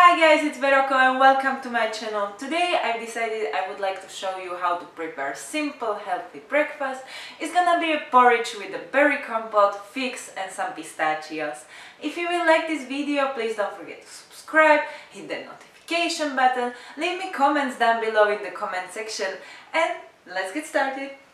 Hi guys, it's Veroko and welcome to my channel. Today I decided I would like to show you how to prepare simple healthy breakfast. It's gonna be a porridge with a berry compote, figs and some pistachios. If you will like this video, please don't forget to subscribe, hit the notification button, leave me comments down below in the comment section and let's get started.